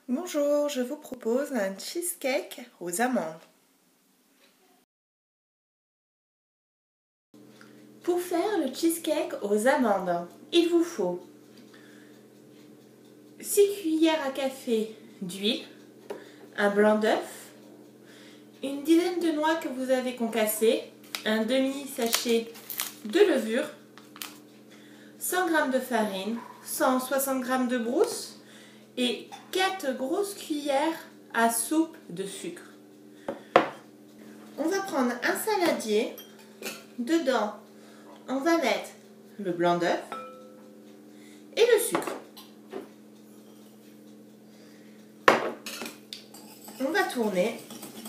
Bonjour, je vous propose un cheesecake aux amandes. Pour faire le cheesecake aux amandes, il vous faut 6 cuillères à café d'huile, un blanc d'œuf, une dizaine de noix que vous avez concassées, un demi-sachet de levure, 100 g de farine, 160 g de brousse et 4 grosses cuillères à soupe de sucre. On va prendre un saladier. Dedans, on va mettre le blanc d'œuf et le sucre. On va tourner.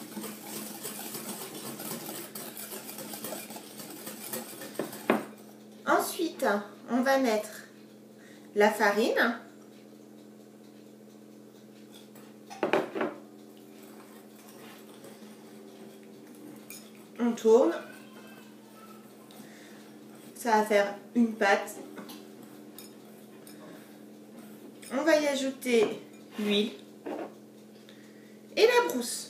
Ensuite, on va mettre la farine. On tourne. Ça va faire une pâte. On va y ajouter l'huile et la brousse.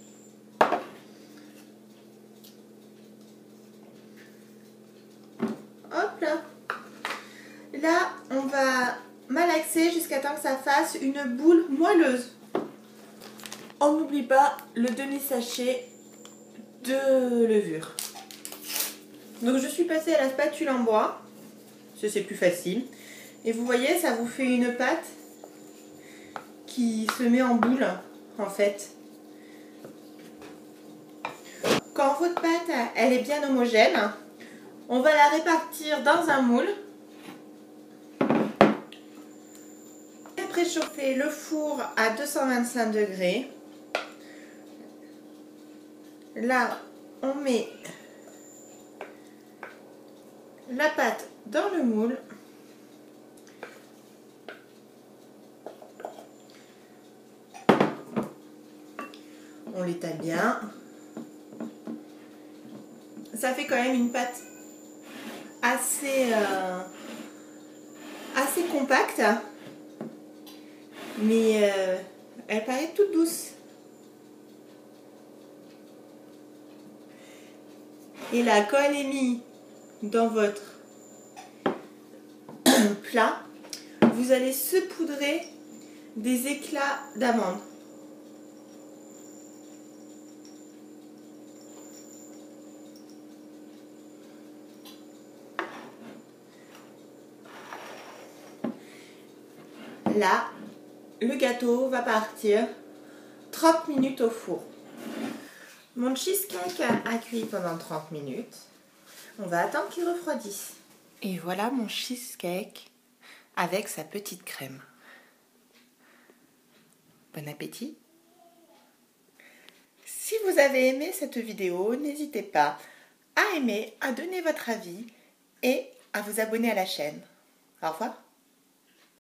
Hop là. Là, on va malaxer jusqu'à temps que ça fasse une boule moelleuse. On n'oublie pas le demi-sachet de levure. Donc je suis passée à la spatule en bois, c'est plus facile. Et vous voyez, ça vous fait une pâte qui se met en boule en fait. Quand votre pâte elle est bien homogène, on va la répartir dans un moule. Préchauffer le four à 225 degrés. Là, on met la pâte dans le moule. On l'étale bien. Ça fait quand même une pâte assez compacte, mais elle paraît toute douce. Et là, quand elle est mise dans votre plat, vous allez saupoudrer des éclats d'amandes. Là, le gâteau va partir 30 minutes au four. Mon cheesecake a cuit pendant 30 minutes. On va attendre qu'il refroidisse. Et voilà mon cheesecake avec sa petite crème. Bon appétit! Si vous avez aimé cette vidéo, n'hésitez pas à aimer, à donner votre avis et à vous abonner à la chaîne. Au revoir!